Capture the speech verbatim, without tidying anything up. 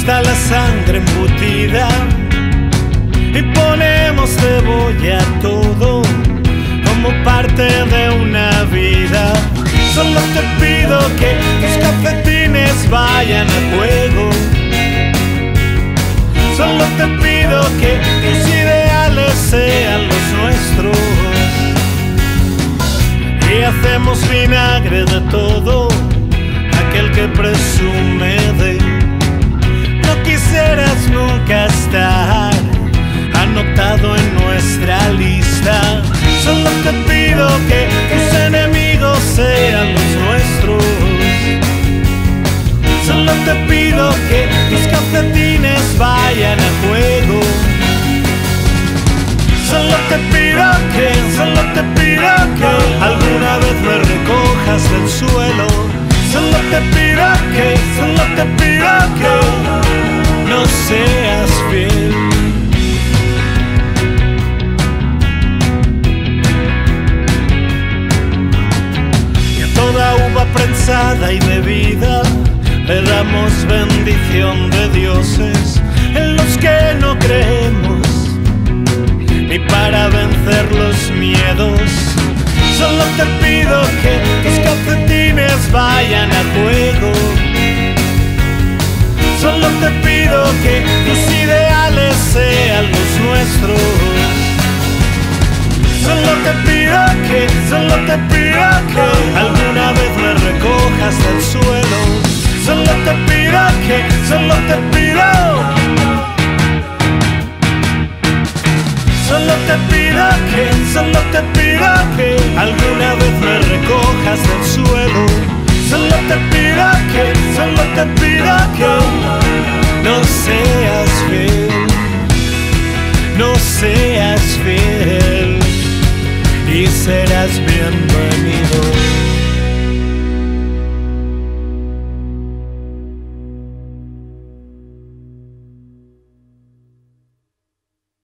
está la sangre embutida y ponemos cebolla a todo como parte de una vida. Solo te pido que tus cafetines vayan a juego. Solo te pido que tus ideales sean los nuestros. Y hacemos vinagre de todo aquel que presume de no quisieras nunca estar anotado en nuestra lista. Solo te pido que tus enemigos sean los nuestros. Solo te pido que tus cafetines vayan a juego. Solo te pido que, solo te pido que alguna vez me recojas del suelo. Solo te pido que, solo te pido que no seas fiel. Y a toda uva prensada y bebida le damos bendición de dioses en los que no creemos, ni para vencer los miedos. Solo te pido que tus cafetines vayan a juego. Solo te pido que tus ideales sean los nuestros. Solo te pido que, solo te pido que alguna vez me recojas del suelo. Solo te pido que, solo te pido. Solo te pido que, solo te pido que alguna vez me recojas del suelo. Solo te pido que, solo te pido que no seas fiel, no seas fiel y serás bienvenido.